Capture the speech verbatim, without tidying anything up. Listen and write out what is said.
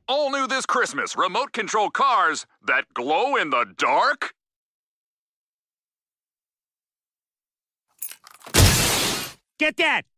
All new this Christmas, remote control cars that glow in the dark? Get that!